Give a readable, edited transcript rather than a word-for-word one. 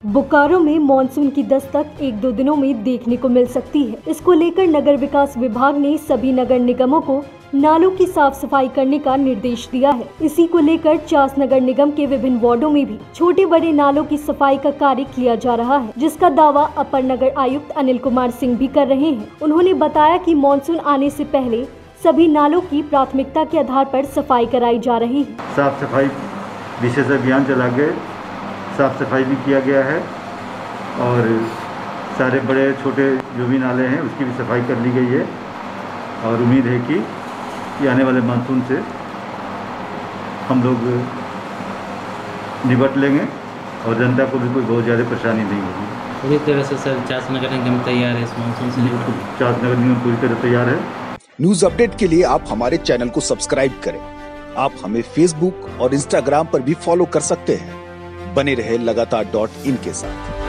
बोकारो में मानसून की दस्तक 1-2 दिनों में देखने को मिल सकती है। इसको लेकर नगर विकास विभाग ने सभी नगर निगमों को नालों की साफ सफाई करने का निर्देश दिया है। इसी को लेकर चास नगर निगम के विभिन्न वार्डों में भी छोटे बड़े नालों की सफाई का कार्य किया जा रहा है, जिसका दावा अपर नगर आयुक्त अनिल कुमार सिंह भी कर रहे हैं। उन्होंने बताया कि मानसून आने से पहले सभी नालों की प्राथमिकता के आधार पर सफाई कराई जा रही है। साफ सफाई विशेष अभियान चला गया, साफ सफाई भी किया गया है और सारे बड़े छोटे जो भी नाले हैं उसकी भी सफाई कर ली गई है और उम्मीद है कि आने वाले मानसून से हम लोग निपट लेंगे और जनता को भी कोई बहुत ज़्यादा परेशानी नहीं होगी। पूरी तरह से सर चास नगर निगम तैयार है इस मानसून से निपटने। चास नगर निगम पूरी तरह तैयार है। न्यूज अपडेट के लिए आप हमारे चैनल को सब्सक्राइब करें। आप हमें फेसबुक और इंस्टाग्राम पर भी फॉलो कर सकते हैं। बने रहे लगातार .in के साथ।